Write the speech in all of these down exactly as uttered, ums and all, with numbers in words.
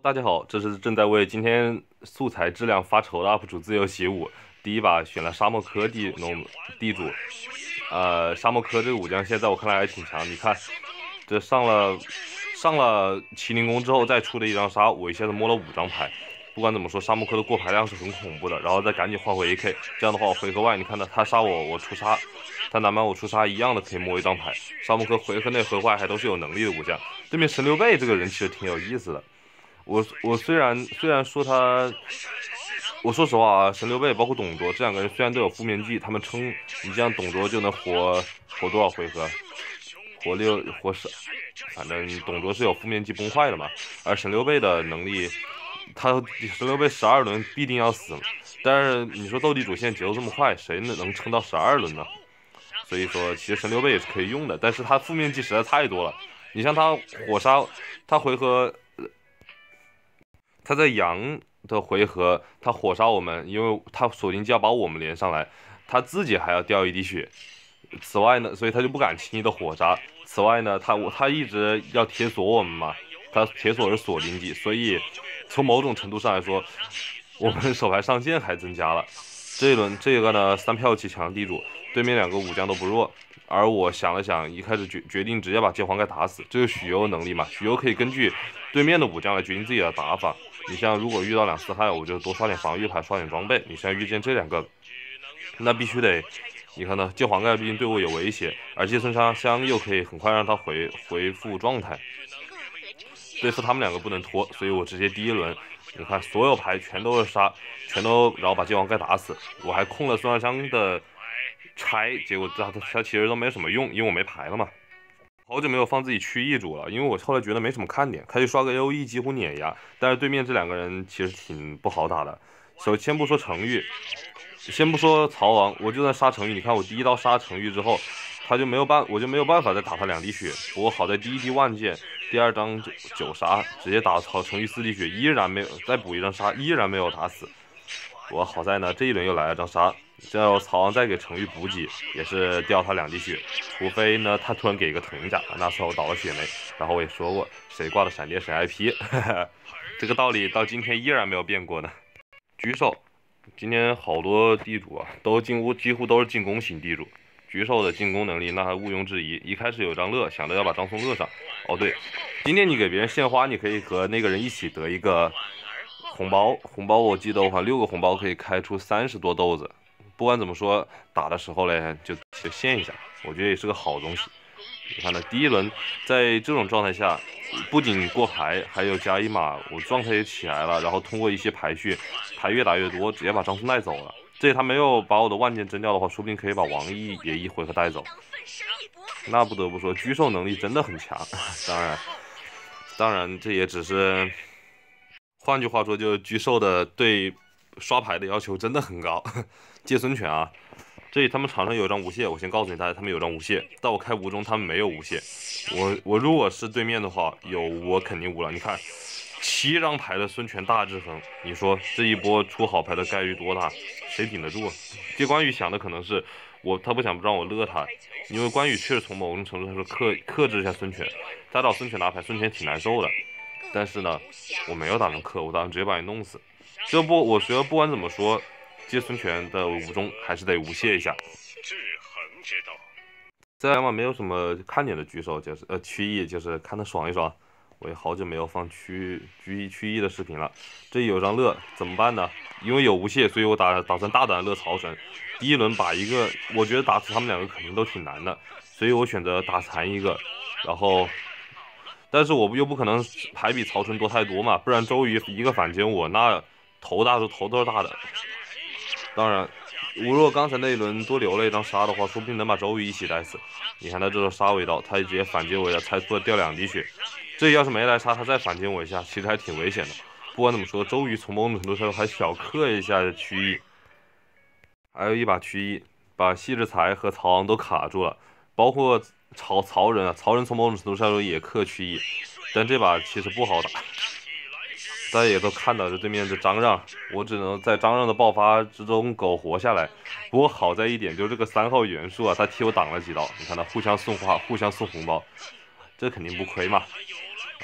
大家好，这是正在为今天素材质量发愁的 U P 主自由习武。第一把选了沙漠科地农地主，呃，沙漠科这个武将现在我看来还挺强。你看，这上了上了麒麟弓之后再出的一张沙，我一下子摸了五张牌。不管怎么说，沙漠科的过牌量是很恐怖的。然后再赶紧换回 A K， 这样的话我回合外，你看到他杀我，我出沙，他哪怕我出沙一样的可以摸一张牌。沙漠科回合内回合外还都是有能力的武将。对面神刘备这个人其实挺有意思的。我我虽然虽然说他，我说实话啊，神刘备包括董卓这两个人虽然都有负面技，他们撑你这样董卓就能活活多少回合？活六活十，反正董卓是有负面技崩坏的嘛。而神刘备的能力，他神刘备十二轮必定要死，但是你说斗地主现在节奏这么快，谁能能撑到十二轮呢？所以说，其实神刘备也是可以用的，但是他负面技实在太多了。你像他火烧，他回合。他在阳的回合，他火烧我们，因为他锁定技要把我们连上来，他自己还要掉一滴血。此外呢，所以他就不敢轻易的火杀。此外呢，他我他一直要铁锁我们嘛，他铁锁是锁定技，所以从某种程度上来说，我们手牌上限还增加了。这一轮这个呢，三票起强地主，对面两个武将都不弱。而我想了想，一开始决决定直接把接黄盖打死，这是许攸能力嘛？许攸可以根据对面的武将来决定自己的打法。你像如果遇到两四害，我就多刷点防御牌，刷点装备。你像遇见这两个，那必须得，你看呢？接黄盖毕竟对我有威胁，而接孙沙香又可以很快让他回恢复状态。对付他们两个不能拖，所以我直接第一轮，你看所有牌全都是杀，全都然后把接黄盖打死。我还控了孙沙香的拆，结果他他其实都没什么用，因为我没牌了嘛。好久没有放自己区域主了，因为我后来觉得没什么看点，开始刷个 A O E 几乎碾压。但是对面这两个人其实挺不好打的。首先不说程昱，先不说曹王，我就算杀程昱，你看我第一刀杀程昱之后，他就没有办，我就没有办法再打他两滴血。不过好在第一滴万箭，第二张九九杀，直接打曹程昱四滴血，依然没有再补一张杀，依然没有打死。我好在呢，这一轮又来了张杀。这要曹王再给程昱补给，也是掉他两滴血，除非呢他突然给一个藤甲，那时候倒了血霉。然后我也说过，谁挂的闪电谁 I P， 这个道理到今天依然没有变过呢。狙兽，今天好多地主啊，都几乎几乎都是进攻型地主。狙兽的进攻能力那还毋庸置疑。一开始有张乐，想着要把张松乐上。哦对，今天你给别人献花，你可以和那个人一起得一个红包，红包我记得我好像六个红包可以开出三十多豆子。不管怎么说，打的时候嘞就就献一下，我觉得也是个好东西。你看呢，第一轮在这种状态下，不仅过牌，还有加一码，我状态也起来了，然后通过一些排序，牌越打越多，直接把张松带走了。这他没有把我的万箭蒸掉的话，说不定可以把王毅也一回合带走。那不得不说，狙兽能力真的很强。当然，当然这也只是，换句话说，就是狙兽的对刷牌的要求真的很高。借孙权啊，这里他们场上有一张无懈，我先告诉你大家，他们有张无懈，但我开无中他们没有无懈。我我如果是对面的话，有我肯定无了。你看，七张牌的孙权大制衡，你说这一波出好牌的概率多大？谁顶得住？接关羽想的可能是我，他不想让我乐他，因为关羽确实从某种程度上说克克制一下孙权，他找孙权拿牌，孙权挺难受的。但是呢，我没有打算克，我打算直接把你弄死。这不，我觉得不管怎么说。接孙权的无中还是得无懈一下。制衡之道。这两把没有什么看点的狙手，就是呃区域，就是看他爽一爽。我也好久没有放区区区域的视频了。这有张乐怎么办呢？因为有无懈，所以我打打算大胆乐曹神。第一轮把一个，我觉得打死他们两个肯定都挺难的，所以我选择打残一个，然后。但是我又不可能牌比曹纯多太多嘛，不然周瑜一个反击我，那头大是头都是大的。当然，我如果刚才那一轮多留了一张杀的话，说不定能把周瑜一起带死。你看他这个杀尾刀，他直接反击我一下，猜出了掉两滴血。这要是没来杀，他再反击我一下，其实还挺危险的。不管怎么说，周瑜从某种程度上还小克一下区域，还有一把区域把细致才和曹昂都卡住了，包括曹曹仁啊，曹仁从某种程度上说也克区域，但这把其实不好打。大家也都看到这对面的张让，我只能在张让的爆发之中苟活下来。不过好在一点就是这个三号元素啊，他替我挡了几刀。你看他互相送花，互相送红包，这肯定不亏嘛。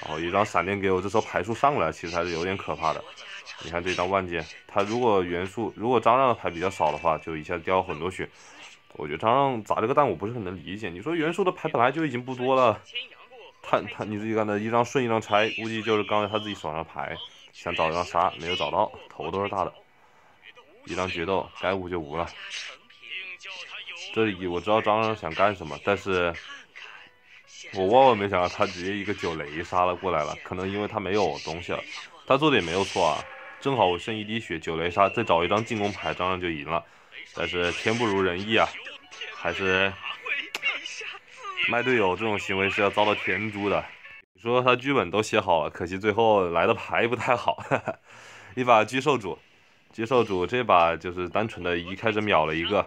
然后一张闪电给我，这时候牌数上来，其实还是有点可怕的。你看这张万剑，他如果元素如果张让的牌比较少的话，就一下掉很多血。我觉得张让砸这个蛋我不是很能理解。你说元素的牌本来就已经不多了，他他你自己看的一张顺一张拆，估计就是刚才他自己手上的牌，想找一张杀没有找到，头都是大的。一张决斗该无就无了。这里我知道张让想干什么，但是我万万没想到他直接一个九雷杀了过来了，可能因为他没有东西了。他做的也没有错啊，正好我剩一滴血，九雷杀再找一张进攻牌，张让就赢了。但是天不如人意啊，还是卖队友这种行为是要遭到天诛的。你说他剧本都写好了，可惜最后来的牌不太好。呵呵，一把巨兽主，巨兽主这把就是单纯的一开始秒了一个，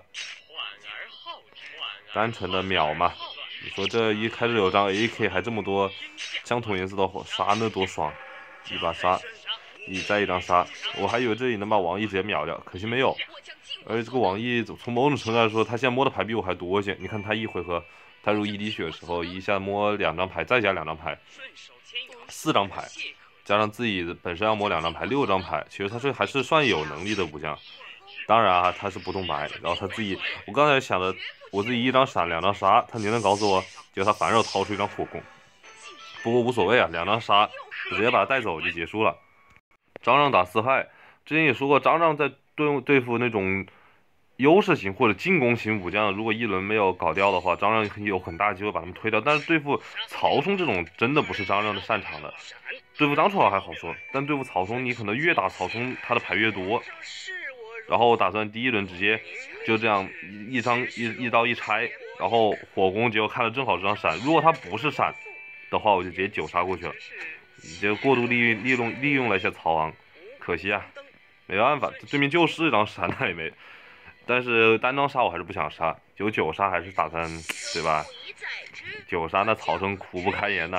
单纯的秒嘛。你说这一开始有张 A K 还这么多相同颜色的杀，那多爽！一把杀，一再一张杀，我还以为这里能把王毅直接秒掉，可惜没有。而且这个王毅从某种程度来说，他现在摸的牌比我还多一些。你看他一回合，他入一滴血的时候，一下摸两张牌，再加两张牌，四张牌，加上自己本身要摸两张牌，六张牌。其实他是还是算有能力的武将。当然啊，他是不动白，然后他自己，我刚才想的，我自己一张闪，两张杀，他你能告诉我，结果他反手掏出一张火攻。不过无所谓啊，两张杀，直接把他带走就结束了。张让打四害，之前也说过，张让在对对付那种优势型或者进攻型武将，如果一轮没有搞掉的话，张让有很大机会把他们推掉。但是对付曹冲这种真的不是张让的擅长的。对付张楚还好说，但对付曹冲，你可能越打曹冲，他的牌越多。然后打算第一轮直接就这样一张一一刀一拆，然后火攻，结果看了正好这张闪，如果他不是闪的话，我就直接九杀过去了。就过度利利用利用了一下曹昂，可惜啊，没办法，对面就是一张闪，那也没。但是单张杀我还是不想杀，有九杀还是打算对吧？九杀那曹冲苦不堪言呐。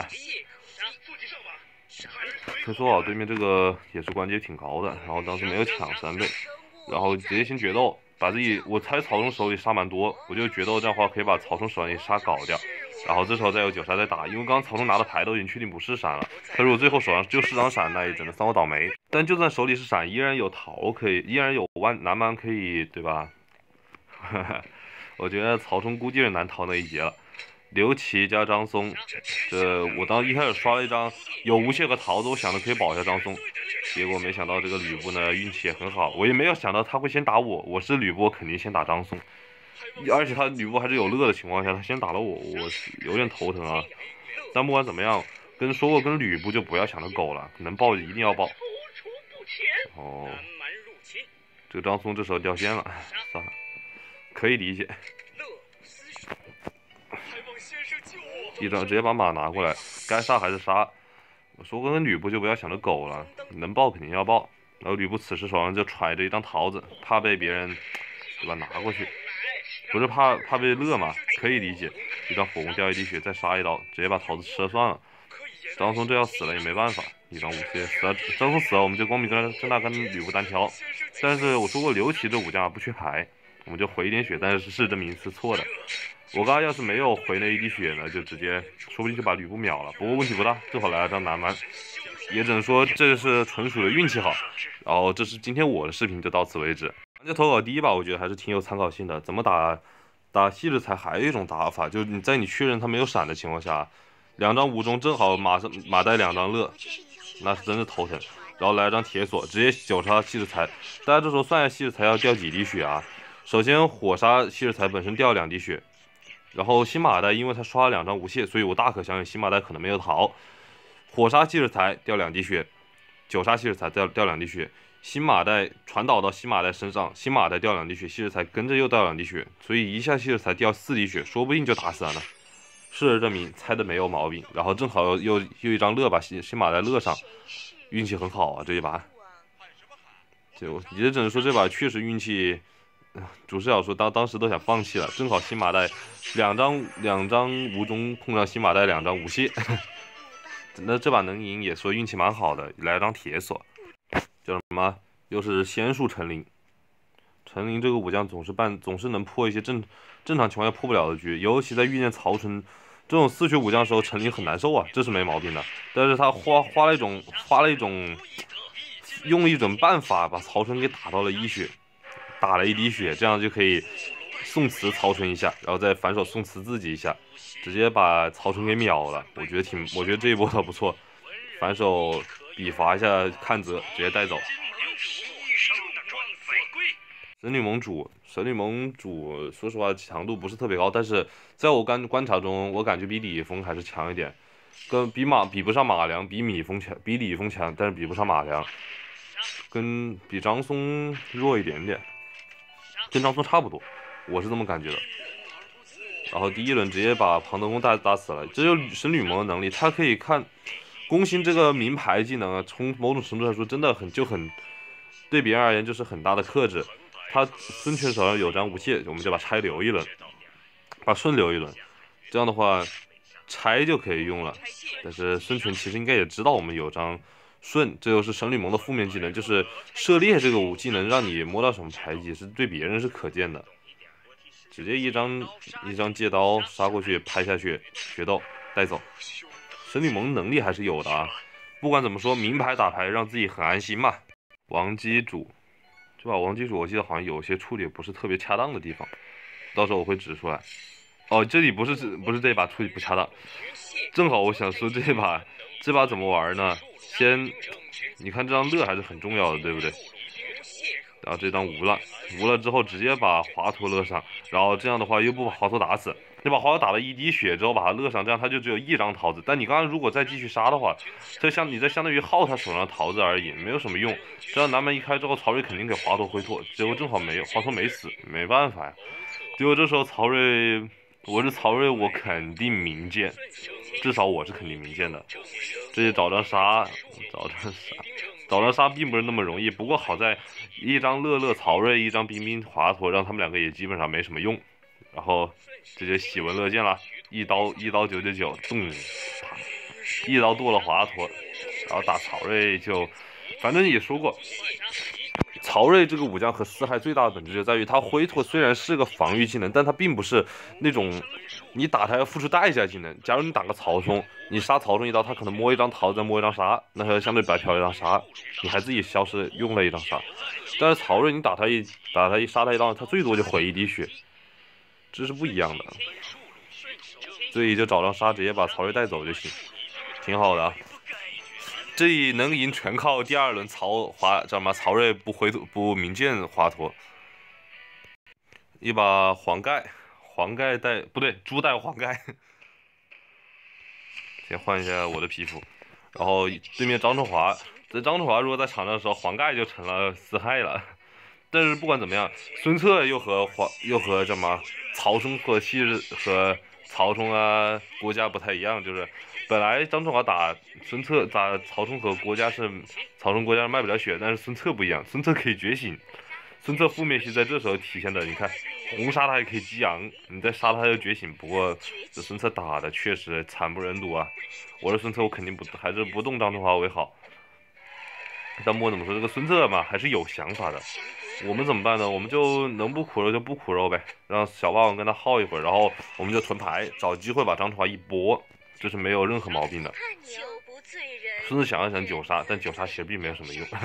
听说好对面这个也是关节挺高的，然后当时没有抢三倍。然后直接先决斗，把自己我猜曹冲手里杀蛮多，我就决斗这样的话可以把曹冲手上一杀搞掉，然后这时候再有九杀再打，因为刚刚曹冲拿的牌都已经确定不是闪了，他如果最后手上就是张闪，那也只能算我倒霉。但就算手里是闪，依然有桃可以，依然有弯南蛮可以，对吧？我觉得曹冲估计是难逃那一劫了。刘琦加张松，这我当一开始刷了一张有无懈和桃子，我想着可以保一下张松，结果没想到这个吕布呢运气也很好，我也没有想到他会先打我，我是吕布我肯定先打张松，而且他吕布还是有乐的情况下，他先打了我，我有点头疼啊。但不管怎么样，跟说过跟吕布就不要想着狗了，能爆一定要爆。哦，这个张松这时候掉线了，算了，可以理解。一张直接把马拿过来，该杀还是杀。我说过跟吕布就不要想着狗了，能爆肯定要爆。然后吕布此时手上就揣着一张桃子，怕被别人对吧拿过去，不是怕怕被乐嘛，可以理解。一张火攻掉一滴血，再杀一刀，直接把桃子吃了算了。张松这要死了也没办法，一张武器死了，张松死了我们就光明正大跟吕布单挑。但是我说过刘琦这武将不缺牌，我们就回一点血，但是是证明是错的。我刚刚要是没有回那一滴血呢，就直接说不定就把吕布秒了。不过问题不大，正好来了张南蛮，也只能说这是纯属的运气好。然后这是今天我的视频就到此为止。玩家投稿第一把我觉得还是挺有参考性的，怎么打打细致才还有一种打法，就是你在你确认他没有闪的情况下，两张无中正好马上马带两张乐，那是真的头疼。然后来一张铁锁，直接九杀细致才。大家这时候算一下细致才要掉几滴血啊？首先火杀细致才本身掉两滴血。然后新马代因为他刷了两张无懈，所以我大可相信新马代可能没有逃。火杀细致才掉两滴血，九杀细致才掉掉两滴血，新马代传导到新马代身上，新马代掉两滴血，细致才跟着又掉两滴血，所以一下细致才掉四滴血，说不定就打死了呢。事实证明猜的没有毛病，然后正好又又一张乐把新新马代乐上，运气很好啊这一把。就也只能说这把确实运气。主视角说当当时都想放弃了，正好新马代两张两张无中碰上新马代两张无懈，那这把能赢也说运气蛮好的，来张铁锁，叫什么？又是仙术陈琳。陈琳这个武将总是办总是能破一些正正常情况下破不了的局，尤其在遇见曹纯这种四血武将的时候，陈琳很难受啊，这是没毛病的。但是他花花了一种花了一种用了一种办法，把曹纯给打到了一血，打了一滴血，这样就可以送辞曹纯一下，然后再反手送辞自己一下，直接把曹纯给秒了。我觉得挺，我觉得这一波倒不错，反手比罚一下看泽，直接带走。神女盟主，神女盟主，说实话强度不是特别高，但是在我观观察中，我感觉比李易峰还是强一点，跟比马比不上马良，比米峰强，比李易峰强，但是比不上马良，跟比张松弱一点点，跟张松差不多，我是这么感觉的。然后第一轮直接把庞德公打打死了，这就是神女盟的能力，他可以看攻心这个名牌技能啊，从某种程度来说真的很就很对别人而言就是很大的克制。他孙权手上有张无懈，我们就把拆留一轮，把顺留一轮，这样的话拆就可以用了。但是孙权其实应该也知道我们有张顺，这就是神女盟的负面技能，就是射猎这个武技能让你摸到什么牌技，是对别人是可见的。直接一张一张借刀杀过去，拍下去，决斗带走。神女盟能力还是有的啊，不管怎么说，名牌打牌让自己很安心嘛。王基主。这把王基主我记得好像有些处理不是特别恰当的地方，到时候我会指出来。哦，这里不是不是这把处理不恰当，正好我想说这把这把怎么玩呢？先，你看这张乐还是很重要的，对不对？然后这张无了，无了之后直接把华佗勒上，然后这样的话又不把华佗打死，你把华佗打了一滴血之后把他勒上，这样他就只有一张桃子。但你刚刚如果再继续杀的话，这相你这相当于耗他手上的桃子而已，没有什么用。这样南门一开之后，曹睿肯定给华佗挥拓，结果正好没有，华佗没死，没办法呀。结果这时候曹睿，我是曹睿，我肯定明鉴，至少我是肯定明鉴的。这里找张杀，找张杀。找张杀并不是那么容易，不过好在一张乐乐曹睿，一张彬彬华佗，让他们两个也基本上没什么用。然后直接喜闻乐见了，一刀一刀九九九，咚，啪，一刀剁了华佗，然后打曹睿就，反正也说过，曹睿这个武将和四害最大的本质就在于他挥拓虽然是个防御技能，但他并不是那种你打他要付出代价技能。假如你打个曹冲，你杀曹冲一刀，他可能摸一张桃，再摸一张杀，那他相对白嫖一张杀，你还自己消失用了一张杀。但是曹睿你打他一打他一杀他一刀，他最多就毁一滴血，这是不一样的。所以就找张杀直接把曹睿带走就行，挺好的啊。这里能赢全靠第二轮曹华叫什么？曹睿不回不明鉴华佗，一把黄盖，黄盖带不对，猪带黄盖。先换一下我的皮肤，然后对面张春华，这张春华如果在场上的时候，黄盖就成了四害了。但是不管怎么样，孙策又和黄又和什么曹冲和昔日和曹冲啊郭嘉不太一样，就是本来张春华打孙策打曹冲和郭嘉是曹冲郭嘉卖不了血，但是孙策不一样，孙策可以觉醒，孙策负面系在这时候体现的，你看红杀他还可以激昂，你再杀他就觉醒。不过这孙策打的确实惨不忍睹啊！我是孙策，我肯定不还是不动张春华为好。但不管怎么说，这个孙策嘛还是有想法的。我们怎么办呢？我们就能不苦肉就不苦肉呗，让小霸王跟他耗一会儿，然后我们就屯牌，找机会把张春华一波，这是没有任何毛病的。孙策想要想九杀，但九杀其实并没有什么用。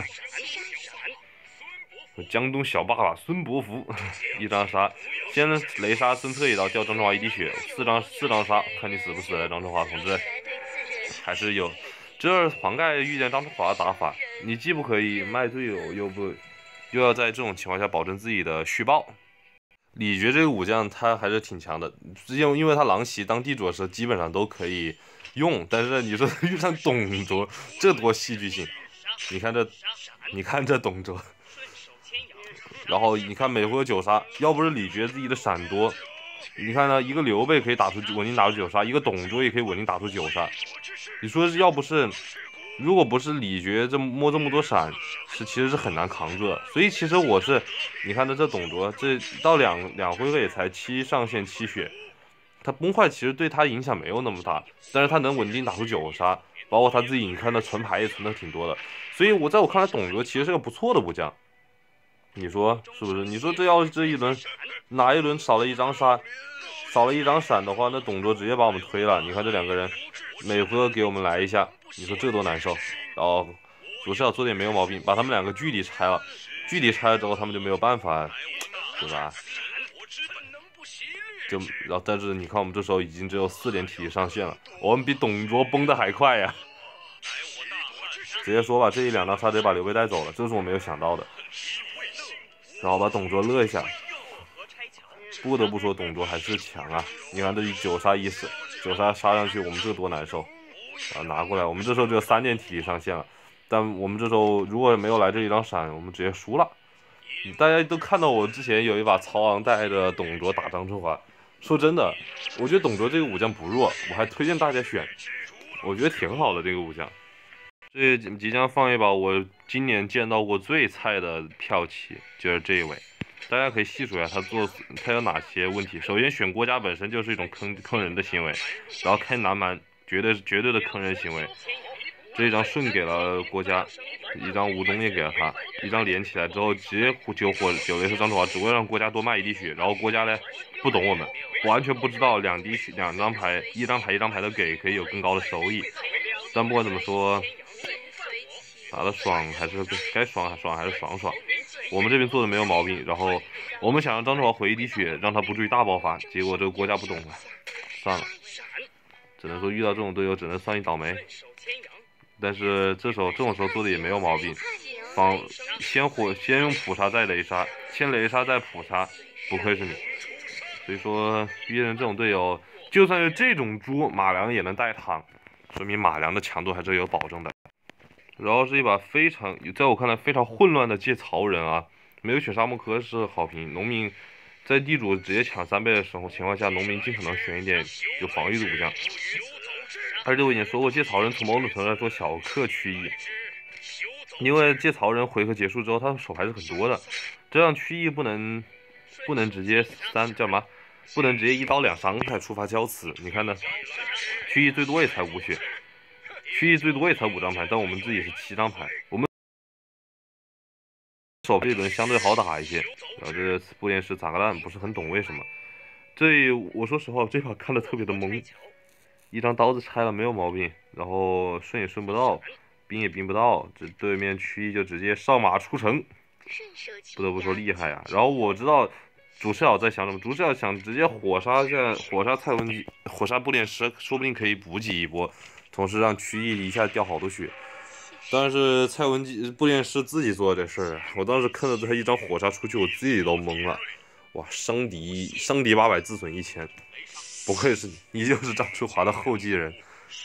江东小爸爸孙伯符一张杀，先雷杀孙策一刀，掉张春华一滴血，四张四张杀，看你死不死，张春华同志。还是有，这黄盖遇见张春华的打法，你既不可以卖队友，又不又要在这种情况下保证自己的续报。李傕这个武将他还是挺强的，因因为他狼袭当地主的时候基本上都可以用，但是你说遇上董卓，这多戏剧性！你看这，你看这董卓。然后你看每回九杀，要不是李傕自己的闪多，你看呢，一个刘备可以打出稳定打出九杀，一个董卓也可以稳定打出九杀。你说要不是，如果不是李傕这摸这么多闪，是其实是很难扛住的。所以其实我是，你看这这董卓这到两两回合也才七上限七血，他崩坏其实对他影响没有那么大，但是他能稳定打出九杀，包括他自己，你看他存牌也存的挺多的。所以我在我看来，董卓其实是个不错的武将。你说是不是？你说这要是这一轮哪一轮少了一张杀， 少了一张闪的话，那董卓直接把我们推了。你看这两个人，每回合给我们来一下，你说这多难受。然后主视角做的也没有毛病，把他们两个距离拆了，距离拆了之后，他们就没有办法，对吧？就然后但是你看我们这时候已经只有四点体力上限了，我们比董卓崩的还快呀。直接说吧，这一两张杀直接把刘备带走了，这是我没有想到的。然后把董卓乐一下。不得不说，董卓还是强啊！你看这九杀一死，九杀杀上去，我们这多难受啊！拿过来，我们这时候只有三点体力上限了，但我们这时候如果没有来这一张闪，我们直接输了。大家都看到我之前有一把曹昂带着董卓打张春华，说真的，我觉得董卓这个武将不弱，我还推荐大家选，我觉得挺好的这个武将。这即将放一把我今年见到过最菜的骠骑，就是这一位。大家可以细数一下他做他有哪些问题。首先选郭嘉本身就是一种坑坑人的行为，然后开南蛮绝对是绝对的坑人行为。这一张顺给了郭嘉，一张吴中也给了他，一张连起来之后直接九火九雷和张春华，只会让郭嘉多卖一滴血。然后郭嘉呢不懂我们，完全不知道两滴血两张牌一张牌一张牌的给可以有更高的收益。但不管怎么说，打的爽还是该爽爽还是爽爽。我们这边做的没有毛病，然后我们想让张春华回一滴血，让他不至于大爆发，结果这个国家不懂了，算了，只能说遇到这种队友只能算一倒霉。但是这时候这种时候做的也没有毛病，防先火先用普杀再雷杀，先雷杀再普杀，不愧是你。所以说遇见这种队友，就算是这种猪，马良也能带躺，说明马良的强度还是有保证的。然后是一把非常，在我看来非常混乱的借曹人啊，没有选沙漠柯是好评。农民在地主直接抢三倍的时候情况下，农民尽可能选一点有防御的武将。而且我已经说过，借曹人从某种程度来说小克曲艺，因为借曹人回合结束之后，他的手还是很多的，这样曲艺不能不能直接三叫什么？不能直接一刀两伤才触发交刺。你看呢？曲艺最多也才五血。曲艺最多也才五张牌，但我们自己是七张牌，我们手这一轮相对好打一些。然后这布连师咋个烂，不是很懂为什么。这我说实话，这把看的特别的懵。一张刀子拆了没有毛病，然后顺也顺不到，兵也兵不到，这对面曲艺就直接上马出城，不得不说厉害啊。然后我知道主视角在想什么，主视角想直接火杀下火杀蔡文姬，火杀布连师，说不定可以补给一波。同时让曲艺一下掉好多血，但是蔡文姬布连师自己做的这事儿，我当时看到他一张火杀出去，我自己都懵了。哇，伤敌伤敌八百，自损一千，不愧是你，你就是张春华的后继人。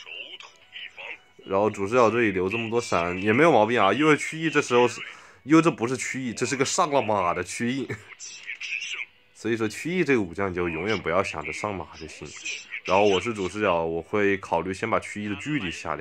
然后主视角这里留这么多闪也没有毛病啊，因为曲艺这时候是，因为这不是曲艺，这是个上了马的曲艺。所以说曲艺这个武将你就永远不要想着上马就行。然后我是主视角，我会考虑先把曲艺的距离下掉。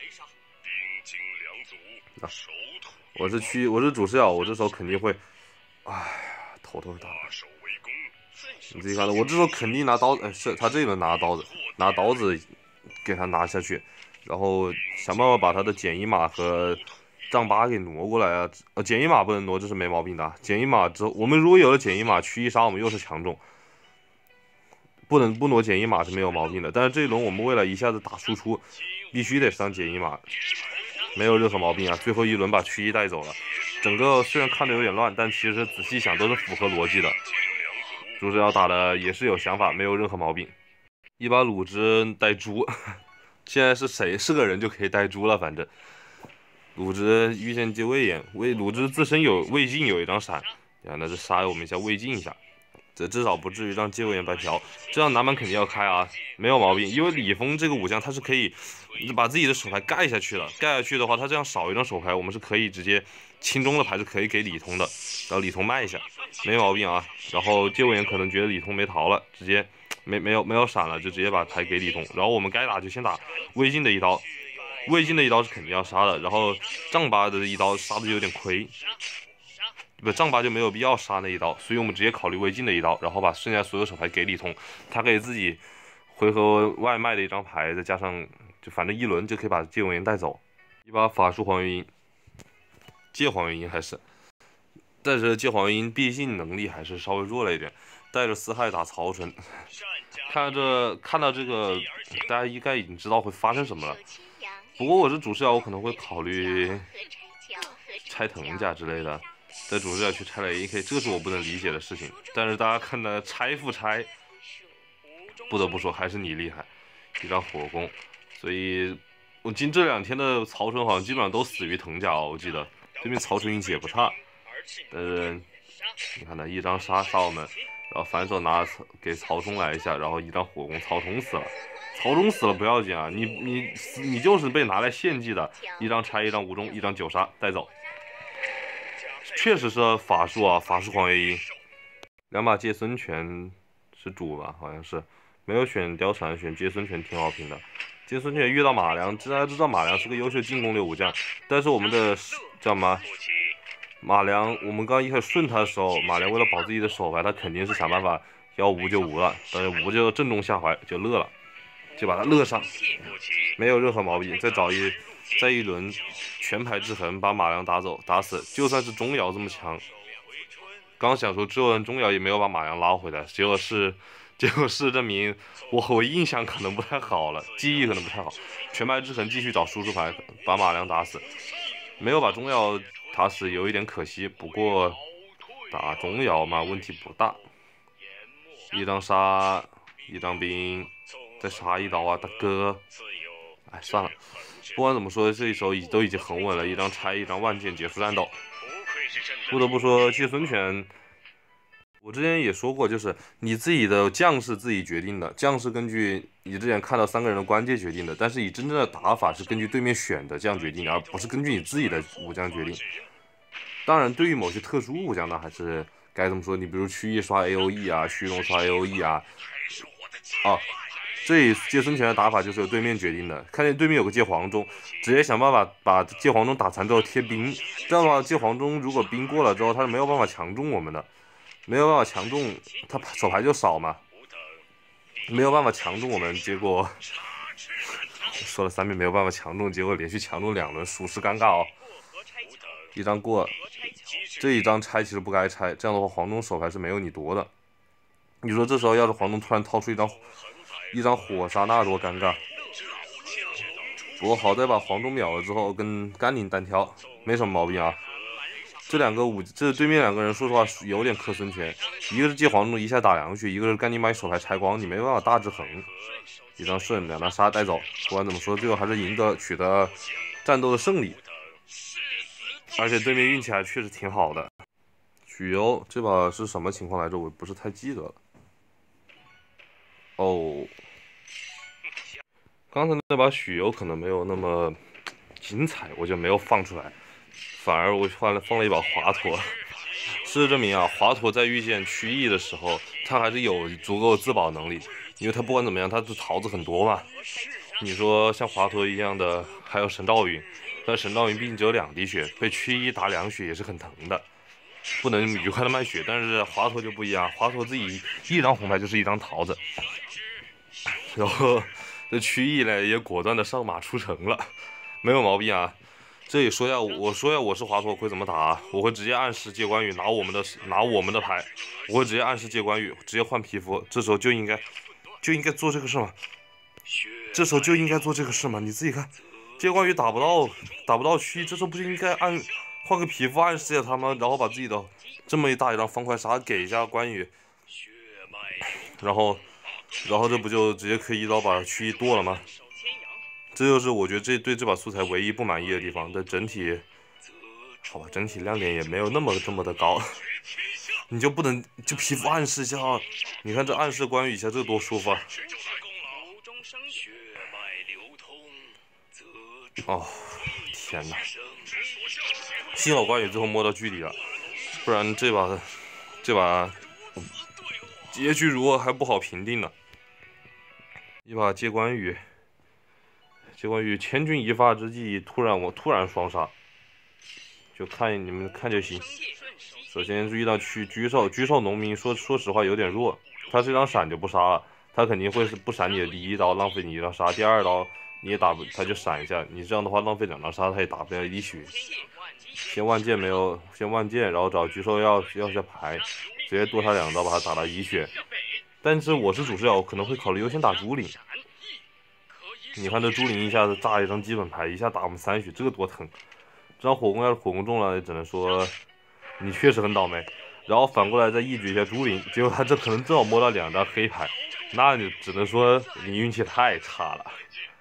啊，我是曲，我是主视角，我这时候肯定会，哎呀，头头大。你自己看到，我这时候肯定拿刀子，哎，是他这一轮拿刀子，拿刀子给他拿下去，然后想办法把他的减一马和丈八给挪过来啊。呃，减一马不能挪，这是没毛病的。减一马之后，我们如果有了减一马，曲艺杀我们又是强中。不能不挪减一码是没有毛病的，但是这一轮我们为了一下子打输出，必须得上减一码，没有任何毛病啊。最后一轮把曲艺带走了，整个虽然看着有点乱，但其实仔细想都是符合逻辑的。主视角打的也是有想法，没有任何毛病。一把鲁智带猪，现在是谁是个人就可以带猪了，反正鲁智遇见接魏延，魏鲁智自身有魏晋有一张闪，呀，那就杀我们一下魏晋一下。这至少不至于让接位员白嫖，这样南蛮肯定要开啊，没有毛病。因为李峰这个武将他是可以把自己的手牌盖下去的，盖下去的话，他这样少一张手牌，我们是可以直接轻中的牌是可以给李通的，然后李通卖一下，没毛病啊。然后接位员可能觉得李通没逃了，直接没没有没有闪了，就直接把牌给李通。然后我们该打就先打魏晋的一刀，魏晋的一刀是肯定要杀的，然后丈八的一刀杀的有点亏。不，丈八就没有必要杀那一刀，所以我们直接考虑魏晋的一刀，然后把剩下所有手牌给李通，他可以自己回合外卖的一张牌，再加上就反正一轮就可以把借文言带走。一把法术黄元音，借黄元音还是，但是借黄元音毕竟能力还是稍微弱了一点， 带着四害打曹纯。看到这，看到这个，大家应该已经知道会发生什么了。不过我是主视角，我可能会考虑拆藤甲之类的，在主视角去拆了 A K， 这个是我不能理解的事情。但是大家看的拆不拆，不得不说还是你厉害，一张火攻。所以我近这两天的曹纯好像基本上都死于藤甲哦，我记得对面曹纯运气也不差。但是你看他一张杀杀我们。然后反手拿给曹冲来一下，然后一张火攻，曹冲死了。曹冲死了不要紧啊，你你你就是被拿来献祭的。一张拆，一张无中，一张九杀带走。确实是法术啊，法术黄月英。两把借孙权是主吧，好像是没有选貂蝉，选借孙权挺好评的。借孙权遇到马良，大家知道马良是个优秀进攻类武将，但是我们的叫什么？马良，我们刚一开始顺他的时候，马良为了保自己的手牌，他肯定是想办法要无就无了，但是无就正中下怀，就乐了，就把他乐上，没有任何毛病。再找一再一轮全牌制衡，把马良打走打死。就算是钟繇这么强，刚想说之后钟繇也没有把马良拉回来，结果是结果是证明我我印象可能不太好了，记忆可能不太好。全牌制衡继续找输出牌，把马良打死，没有把钟繇打死有一点可惜，不过打钟繇嘛问题不大。一张杀，一张兵，再杀一刀啊，大哥！哎，算了，不管怎么说，这一手已都已经很稳了。一张拆，一张万剑结束战斗。不得不说，借孙权，我之前也说过，就是你自己的将是自己决定的，将是根据你之前看到三个人的关键决定的，但是你真正的打法是根据对面选的将决定的，而不是根据你自己的武将决定。当然，对于某些特殊武将呢，还是该怎么说？你比如曲艺刷 A O E 啊，虚荣刷 A O E 啊，啊，这借孙权的打法就是由对面决定的。看见对面有个借黄忠，直接想办法把借黄忠打残之后贴兵，这样的话，借黄忠如果兵过了之后，他是没有办法强中我们的，没有办法强中，他手牌就少嘛，没有办法强中我们，结果说了三遍没有办法强中，结果连续强中两轮，属实尴尬哦。一张过，这一张拆其实不该拆，这样的话黄忠手牌是没有你多的。你说这时候要是黄忠突然掏出一张一张火杀，那多尴尬。不过好在把黄忠秒了之后，跟甘宁单挑没什么毛病啊。这两个武，这对面两个人说实话有点克孙权，一个是借黄忠一下打两血，一个是甘宁把你手牌拆光，你没办法大制衡。一张顺，两张杀带走。不管怎么说，最后还是赢得取得战斗的胜利。而且对面运气还确实挺好的。许攸这把是什么情况来着？我不是太记得了。哦，刚才那把许攸可能没有那么精彩，我就没有放出来，反而我放了放了一把华佗。事实证明啊，华佗在遇见曲艺的时候，他还是有足够自保能力，因为他不管怎么样，他的桃子很多嘛。你说像华佗一样的，还有神赵云。但神赵云毕竟只有两滴血，被曲一打两血也是很疼的，不能愉快的卖血。但是华佗就不一样，华佗自己一张红牌就是一张桃子，然后这曲艺呢也果断的上马出城了，没有毛病啊。这里说一下，我说一下我是华佗会怎么打啊？我会直接暗示借关羽拿我们的拿我们的牌，我会直接暗示借关羽，直接换皮肤，这时候就应该就应该做这个事嘛，这时候就应该做这个事嘛，你自己看。借关羽打不到，打不到区，这时候不就应该按换个皮肤暗示一下他吗？然后把自己的这么一大一张方块杀给一下关羽，然后，然后这不就直接可以一刀把区一剁了吗？这就是我觉得这对这把素材唯一不满意的地方。但整体，好吧，整体亮点也没有那么这么的高，你就不能就皮肤暗示一下？你看这暗示关羽一下，这多舒服啊！哦，天哪！幸好关羽最后摸到距离了，不然这把这把结局如何还不好评定呢。一把接关羽，接关羽千钧一发之际，突然我突然双杀，就看你们看就行。首先遇到去居兽，居兽农民说说实话有点弱，他这张闪就不杀了，他肯定会是不闪你的第一刀，浪费你一张杀，第二刀。你也打不，他就闪一下，你这样的话浪费两张杀，他也打不了一滴血。先万剑没有，先万剑，然后找巨兽要要下牌， 直接多他两刀把他打到一血。但是我是主视角，我可能会考虑优先打朱灵。你看这朱灵一下子炸一张基本牌，一下打我们三血，这个多疼！这张火攻要是火攻中了，只能说你确实很倒霉。然后反过来再一举一下朱灵，结果他这可能正好摸到两张黑牌，那就只能说你运气太差了。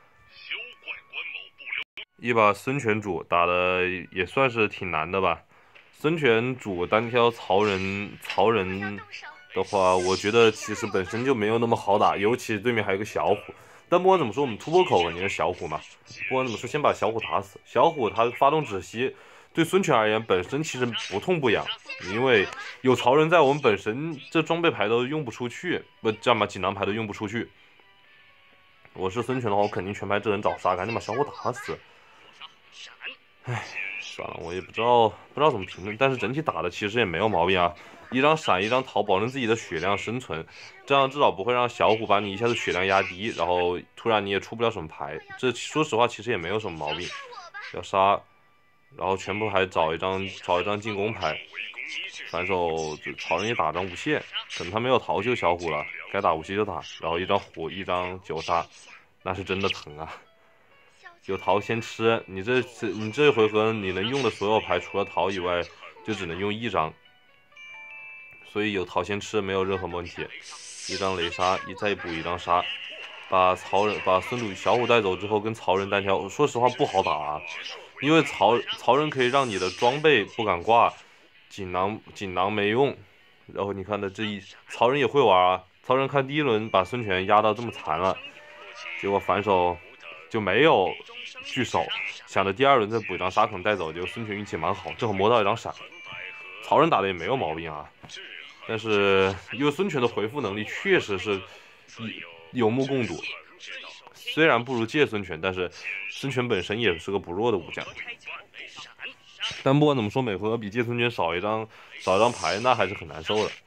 一把孙权主打的也算是挺难的吧。孙权主单挑曹仁，曹仁的话，我觉得其实本身就没有那么好打，尤其对面还有个小虎。但不管怎么说，我们突破口肯定是小虎嘛。不管怎么说，先把小虎打死。小虎他发动止息，对孙权而言本身其实不痛不痒，因为有曹仁在，我们本身这装备牌都用不出去，不这样吧，锦囊牌都用不出去。我是孙权的话，我肯定全牌这人找杀，赶紧把小虎打死。唉，算了，我也不知道不知道怎么评论，但是整体打的其实也没有毛病啊。一张闪，一张逃，保证自己的血量生存，这样至少不会让小虎把你一下子血量压低，然后突然你也出不了什么牌。这说实话其实也没有什么毛病。要杀，然后全部还找一张找一张进攻牌，反手就曹仁也打张无懈，可能他没有逃就小虎了，该打无懈就打，然后一张虎一张九杀，那是真的疼啊。有桃先吃，你这次你这回合你能用的所有牌除了桃以外，就只能用一张，所以有桃先吃没有任何问题。一张雷杀，一再补一张杀，把曹仁把孙鲁小虎带走之后，跟曹仁单挑，说实话不好打啊，因为曹曹仁可以让你的装备不敢挂，锦囊锦囊没用，然后你看的这一曹仁也会玩啊，曹仁看第一轮把孙权压到这么残了，结果反手就没有聚手，想着第二轮再补一张杀可能带走，结果孙权运气蛮好，正好摸到一张闪。曹仁打的也没有毛病啊，但是因为孙权的回复能力确实是有目共睹，虽然不如借孙权，但是孙权本身也是个不弱的武将。但不管怎么说，每回合比借孙权少一张少一张牌，那还是很难受的。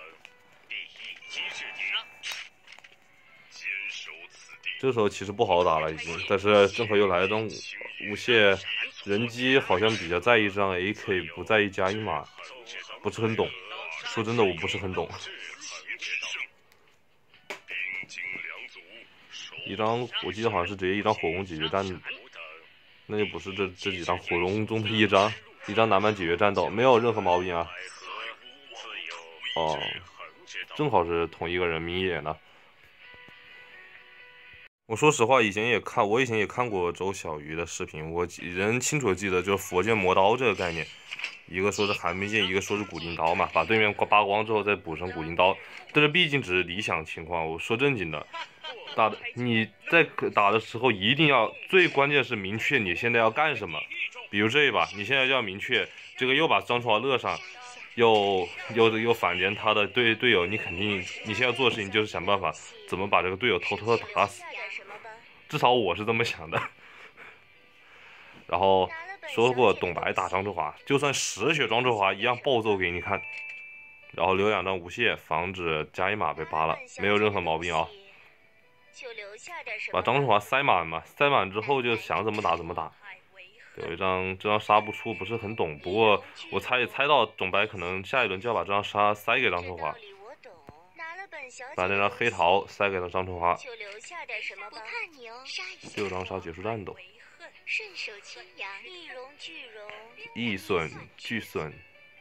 这时候其实不好打了已经，但是正好又来了张无懈，人机好像比较在意这张 A K， 不在意加一码，不是很懂。说真的，我不是很懂。一张我记得好像是直接一张火攻解决战，那就不是这这几张火攻中的一张，一张南蛮解决战斗，没有任何毛病啊。哦，正好是同一个人明野呢。我说实话，以前也看，我以前也看过周小鱼的视频，我仍清楚记得就是佛剑魔刀这个概念，一个说是寒冰剑，一个说是古灵刀嘛，把对面扒光之后再补上古灵刀，但是毕竟只是理想情况。我说正经的，打的你在打的时候一定要，最关键是明确你现在要干什么。比如这一把，你现在就要明确，这个又把张春华勒上，又又又反连他的队队友，你肯定你现在做的事情就是想办法怎么把这个队友偷偷的打死。至少我是这么想的。然后说过董白打张春华，就算十血张春华一样暴揍给你看。然后留两张无懈，防止加一码被扒了，没有任何毛病啊。把张春华塞满嘛，塞满之后就想怎么打怎么打。有一张这张杀不出，不是很懂，不过我猜也猜到董白可能下一轮就要把这张杀塞给张春华。把那张黑桃塞给了张春华，六张杀结束战斗。一损俱损，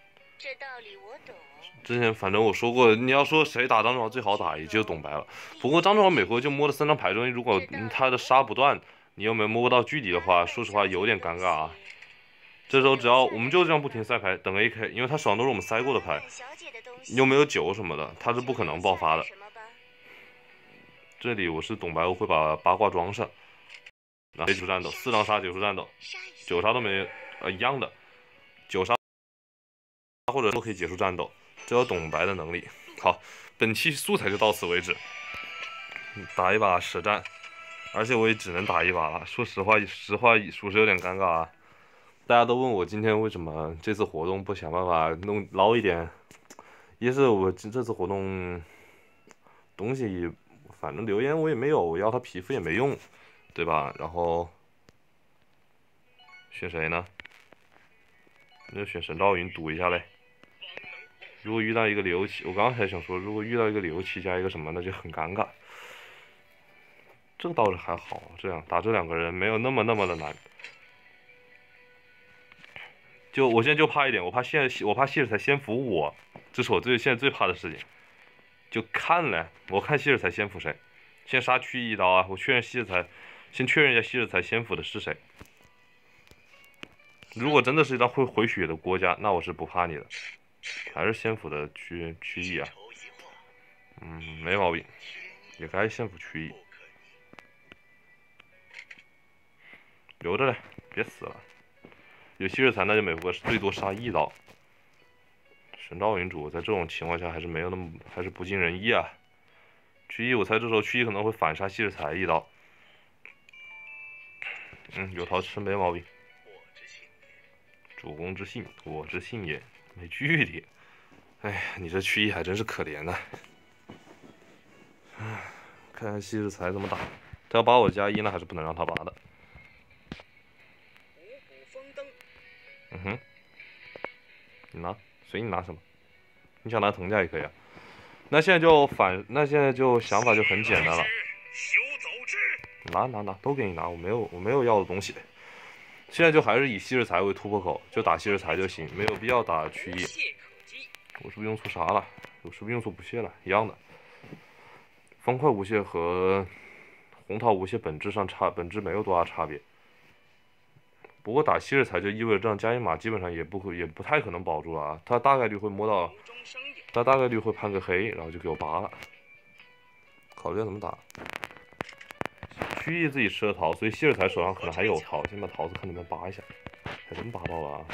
之前反正我说过，你要说谁打张春华最好打，也就董白了。不过张春华每回就摸了三张牌中，如果他的杀不断，你又没摸到距离的话，说实话有点尴尬啊。这时候只要我们就这样不停塞牌，等 A K， 因为他手上都是我们塞过的牌，又没有酒什么的，他是不可能爆发的。这里我是董白，我会把八卦装上，然后结束战斗，四张杀结束战斗，九杀都没呃一样的，九杀或者都可以结束战斗，这有董白的能力。好，本期素材就到此为止，打一把实战，而且我也只能打一把了。说实话，实话属实有点尴尬啊。大家都问我今天为什么这次活动不想办法弄捞一点，一是我这次活动东西，反正留言我也没有，我要他皮肤也没用，对吧？然后选谁呢？那就选神赵云赌一下嘞。 如果遇到一个刘琦，我刚才想说，如果遇到一个刘琦加一个什么，那就很尴尬。这个倒是还好，这样打这两个人没有那么那么的难。就我现在就怕一点，我怕现在我怕希尔才先服我，这是我最现在最怕的事情。就看了，我看希尔才先服谁，先杀区一刀啊！我确认希尔才，先确认一下希尔才先服的是谁。如果真的是一张会回血的国家，那我是不怕你的，还是先服的区区域啊。嗯，没毛病，也该先服区域。留着嘞，别死了。有希尔才，那就每回最多杀一刀。神道云主在这种情况下还是没有那么，还是不尽人意啊。区一，我猜这时候区一可能会反杀希尔才一刀。嗯，有桃吃没毛病。主公之信，我之信也。没距离。哎呀，你这区一还真是可怜呐、啊。唉，看看希尔才怎么打。他要把我加一，那还是不能让他拔的。嗯哼，你拿，随你拿什么，你想拿藤甲也可以啊。那现在就反，那现在就想法就很简单了。拿拿拿，都给你拿，我没有我没有要的东西。现在就还是以希尔才为突破口，就打希尔才就行，没有必要打区一。我是不是用错啥了？我是不是用错不屑了？一样的。方块无懈和红桃无懈本质上差，本质没有多大差别。不过打希尔才就意味着这样加一码基本上也不也不太可能保住了啊，他大概率会摸到，他大概率会判个黑，然后就给我拔了。考虑怎么打。区一自己吃了桃，所以希尔才手上可能还有桃，先把桃子看能不能拔一下，还真拔到了啊！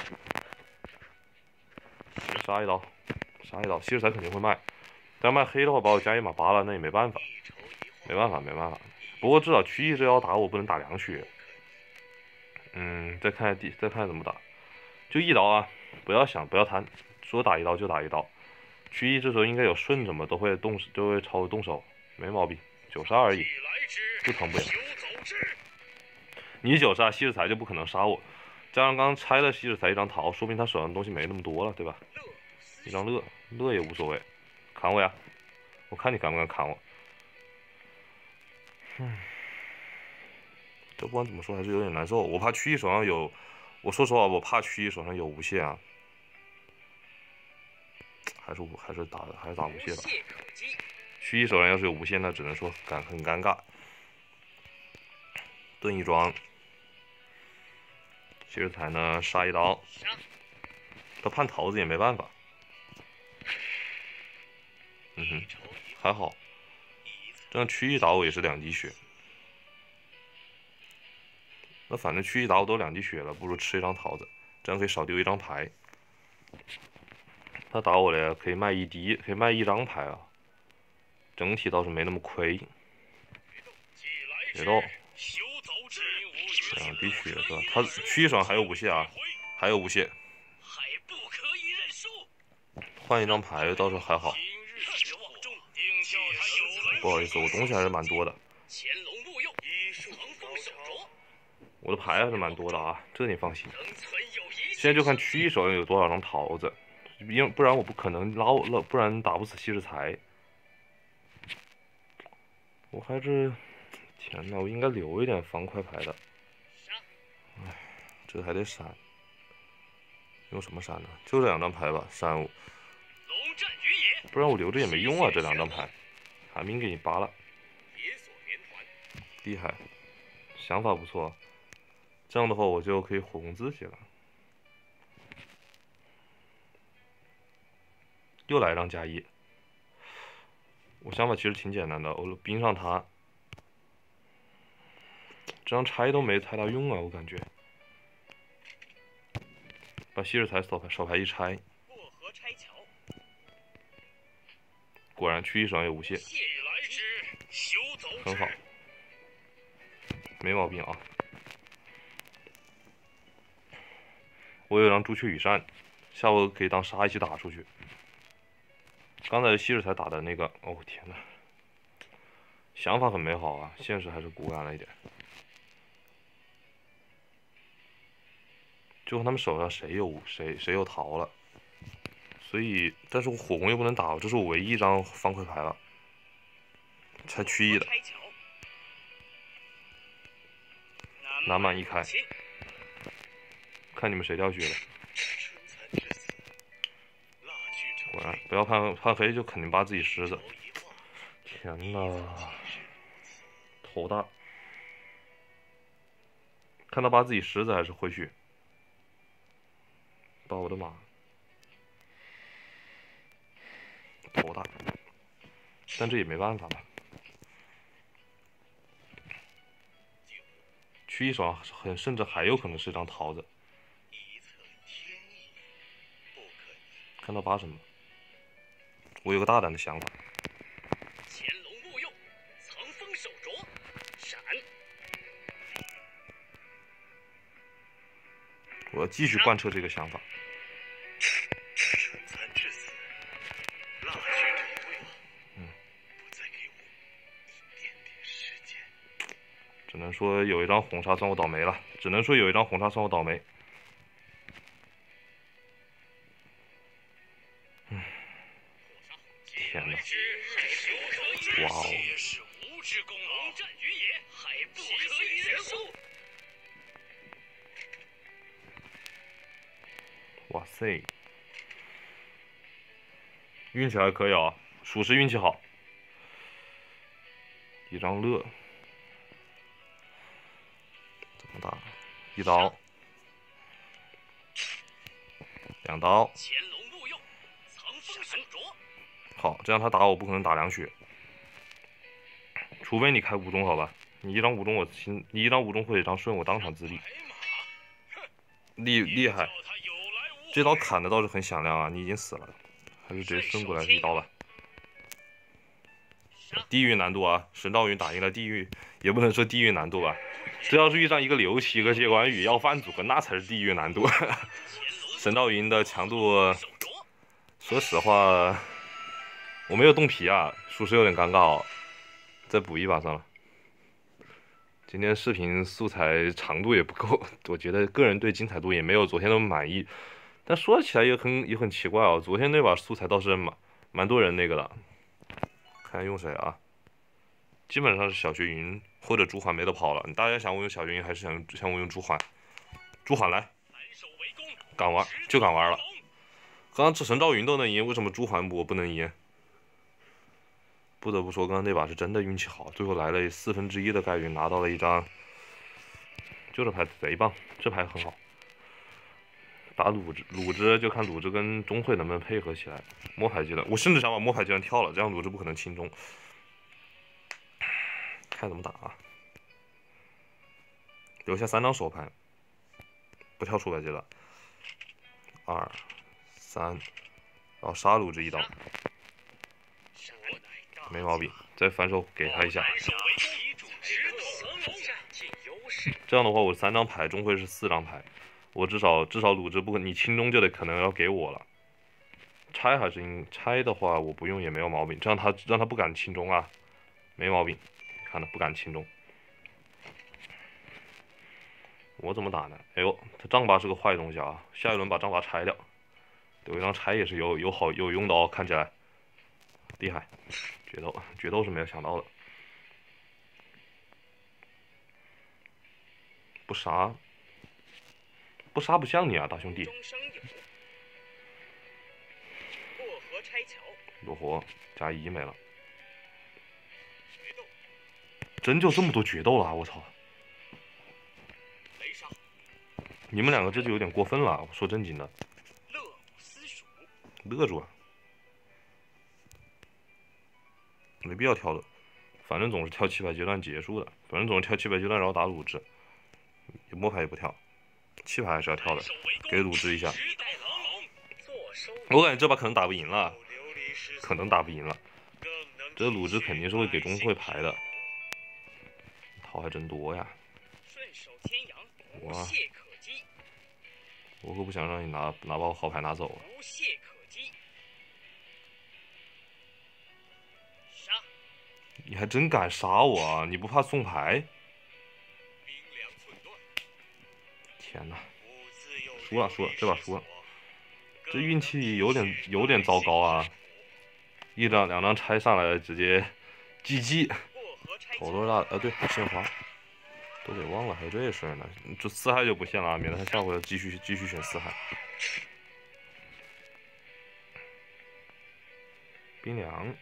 杀一刀，杀一刀，希尔才肯定会卖，但卖黑的话把我加一码拔了，那也没办法，没办法，没办法。不过至少区一这要打我不能打两血。嗯，再看第，再看怎么打，就一刀啊！不要想，不要贪，说打一刀就打一刀。区一这时候应该有顺着嘛，都会动，都会朝我动手，没毛病，九杀而已，不疼不痒。你九杀希尔才就不可能杀我，加上刚拆了希尔才一张桃，说明他手上的东西没那么多了，对吧？一张乐，乐也无所谓，砍我呀！我看你敢不敢砍我。嗯。这不管怎么说还是有点难受，我怕区一手上有，我说实话，我怕区一手上有无懈啊，还是我还是打还是打无懈吧。区一手上要是有无懈，那只能说尴很尴尬。盾一装，希尔才呢杀一刀，他判桃子也没办法。嗯哼，还好，这样区一打我也是两滴血。那反正区一打我都两滴血了，不如吃一张桃子，这样可以少丢一张牌。他打我了，可以卖一滴，可以卖一张牌啊，整体倒是没那么亏。决斗，两滴血是吧？他区一手上还有无懈啊，还有无懈。换一张牌倒是还好。不好意思，我东西还是蛮多的。我的牌还是蛮多的啊，这你放心。现在就看区一手上有多少张桃子，因不然我不可能捞了，不然打不死希尔才。我还是，天哪，我应该留一点方块牌的。哎，这还得闪，用什么闪呢？就这两张牌吧，闪。不然我留着也没用啊，这两张牌。寒冰给你拔了，厉害，想法不错。这样的话，我就可以火攻自己了。又来一张加一，我想法其实挺简单的，我冰上他，这张拆都没太大用啊，我感觉。把希尔才手牌手牌一拆，果然区一手上有无懈，很好，没毛病啊。我有张朱雀羽扇，下回可以当杀一起打出去。刚才希尔才打的那个，哦天哪，想法很美好啊，现实还是骨感了一点。就看他们手上谁有谁谁有桃了， 所以，但是我火攻又不能打，这是我唯一一张方块牌了，才区一的。拿满一开，看你们谁掉血了。果然，不要判判黑就肯定扒自己狮子。天呐，头大。看到扒自己狮子还是回血？把我的马。头大，但这也没办法吧。区一手很甚至还有可能是一张桃子。看到八什么？我有个大胆的想法。潜龙勿用，藏锋守拙，闪！我要继续贯彻这个想法。只能说有一张红叉算我倒霉了，只能说有一张红叉算我倒霉。嗯，天哪！哇哦！哇塞！运气还可以啊，属实运气好。一张乐。怎么打？一刀，两刀。好，这样他打我不可能打两血，除非你开五中，好吧？你一张五中我亲，你一张五中或者一张顺我当场自立，厉厉害！这刀砍的倒是很响亮啊，你已经死了，还是直接顺过来一刀吧。地狱难度啊，神道云打赢了地狱，也不能说地狱难度吧。这要是遇上一个刘琦、一个接管羽要翻组合，那才是地狱难度。神道云的强度，说实话，我没有动皮啊，属实有点尴尬哦。再补一把算了。今天视频素材长度也不够，我觉得个人对精彩度也没有昨天那么满意。但说起来也很也很奇怪哦，昨天那把素材倒是蛮蛮多人那个的。看用谁啊？基本上是小学云或者朱缓没得跑了。大家想我用小学云还是想想我用朱缓？朱缓来，敢玩就敢玩了。刚刚这神赵云都能赢，为什么朱缓我不能赢？不得不说，刚刚那把是真的运气好，最后来了四分之一的概率拿到了一张。就这牌贼棒，这牌很好。打鲁智，鲁智就看鲁智跟钟会能不能配合起来。摸牌技能，我甚至想把摸牌技能跳了，这样鲁智不可能轻中。看怎么打啊！留下三张手牌，不跳出牌阶段。二、三，然后杀鲁智一刀，没毛病。再反手给他一下。这样的话，我三张牌，钟会是四张牌。我至少至少鲁智不可，你轻中就得可能要给我了。拆还是应拆的话，我不用也没有毛病。这样他让他不敢轻中啊，没毛病。看他不敢轻中。我怎么打呢？哎呦，他丈八是个坏东西啊！下一轮把丈八拆掉，有一张拆也是有有好有用的哦，看起来厉害。决斗决斗是没有想到的，不杀。不杀不像你啊，大兄弟。落活加一没了，真就这么多决斗了，我操！你们两个这就有点过分了，我说正经的。乐住啊，没必要跳的，反正总是跳七百阶段结束的，反正总是跳七百阶段然后打鲁智，摸牌也不跳。七牌还是要跳的，给鲁智一下。我感觉这把可能打不赢了，可能打不赢了。这鲁智肯定是会给钟会牌的，桃还真多呀！哇，我可不想让你拿拿把我好牌拿走啊！你还真敢杀我啊！你不怕送牌？天哪，输了输了，这把输了。 这运气有点有点糟糕啊！一张两张拆上来直接 G G， 好多大呃对献花都给忘了，还有这事儿呢。这四海就不献了，免得他下回继续继续选四海。冰凉，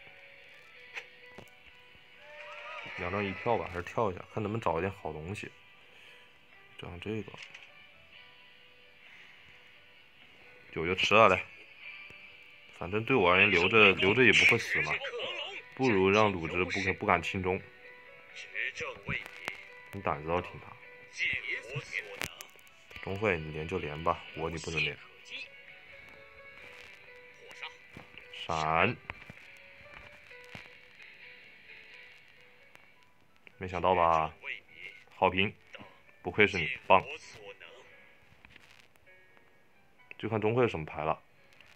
两张一跳吧，还是跳一下，看能不能找一点好东西。这样这个。 酒就吃了嘞，反正对我而言留着留着也不会死嘛，不如让鲁智不敢不敢轻中。你胆子倒挺大。钟会你连就连吧，我你不能连。闪，没想到吧？好评，不愧是你，棒。 就看钟会是什么牌了。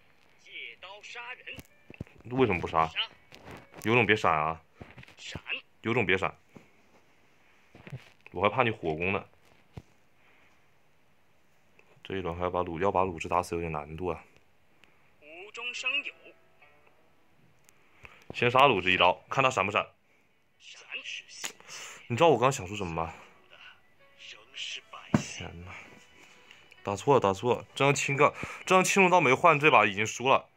为什么不杀？有种别闪啊！有种别闪！我还怕你火攻呢。这一轮还要把鲁要把鲁智打死有点难度啊。无中生有。先杀鲁智一刀，看他闪不闪。你知道我刚想说什么吗？天哪！ 打错了，打错了！这张青杠，这张青龙刀没换，这把已经输了。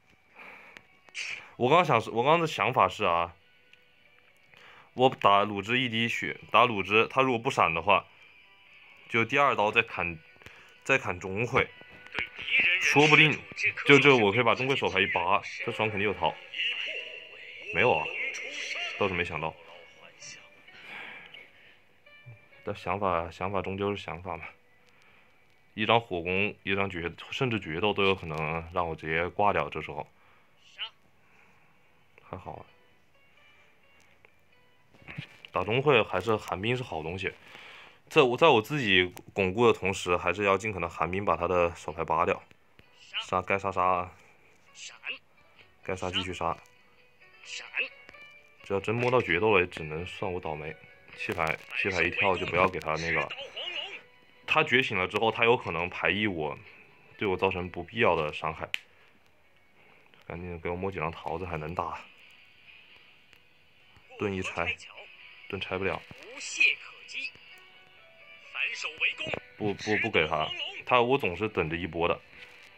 我刚想，我刚刚的想法是啊，我打鲁智一滴血，打鲁智，他如果不闪的话，就第二刀再砍，再砍钟会，说不定就这我可以把钟会手牌一扒，这双肯定有逃。没有啊，倒是没想到。但想法想法终究是想法嘛。 一张火攻，一张决，甚至决斗都有可能让我直接挂掉。这时候还好啊，打钟会还是寒冰是好东西。在我在我自己巩固的同时，还是要尽可能寒冰把他的手牌扒掉。杀该杀杀，该杀继续杀。只要真摸到决斗了，也只能算我倒霉。弃牌弃牌一跳就不要给他那个。 他觉醒了之后，他有可能排异我，对我造成不必要的伤害。赶紧给我摸几张桃子，还能打。盾一拆，盾拆不了。不不不给他，他我总是等着一波的。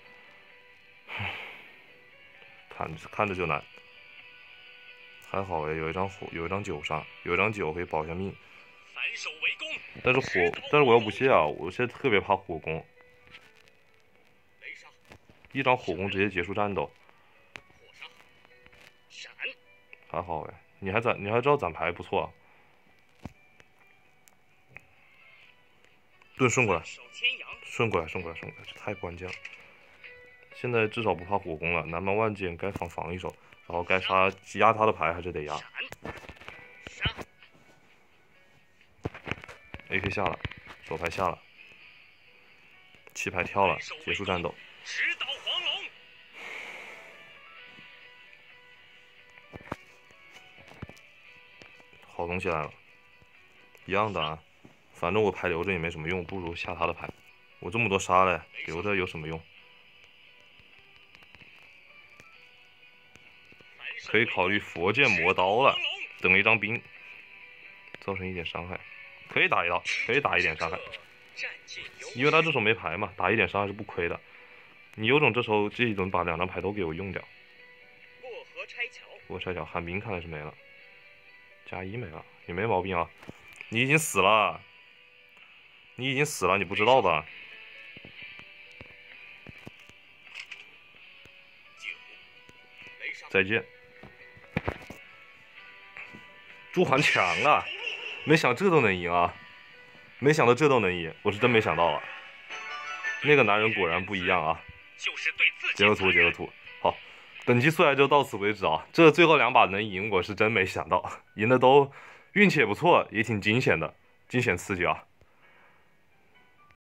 看看着就难。还好哎，有一张火，有一张九杀，有一张九可以保一下命。 但是火，但是我又不屑啊！我现在特别怕火攻，一张火攻直接结束战斗。还好哎，你还攒，你还知道攒牌不错啊。盾顺过来，顺过来，顺过来，顺过来，这太关键了。现在至少不怕火攻了，南蛮万剑该防防一手，然后该杀压他的牌还是得压。 A K 下了，手牌下了，弃牌跳了，结束战斗。好东西来了，一样的啊，反正我牌留着也没什么用，不如下他的牌。我这么多杀嘞，留着有什么用？可以考虑佛剑魔刀了，等一张兵，造成一点伤害。 可以打一刀，可以打一点伤害，因为他这手没牌嘛，打一点伤害是不亏的。你有种这时候这一轮把两张牌都给我用掉。过河拆桥，过河拆桥，寒冰看来是没了，加一没了，也没毛病啊。你已经死了，你已经死了，你不知道吧？再见。朱桓强啊！ 没想这都能赢啊！没想到这都能赢，我是真没想到啊！那个男人果然不一样啊！截个图，截个图。好，本期素材就到此为止啊！这最后两把能赢，我是真没想到，赢的都运气也不错，也挺惊险的，惊险刺激啊！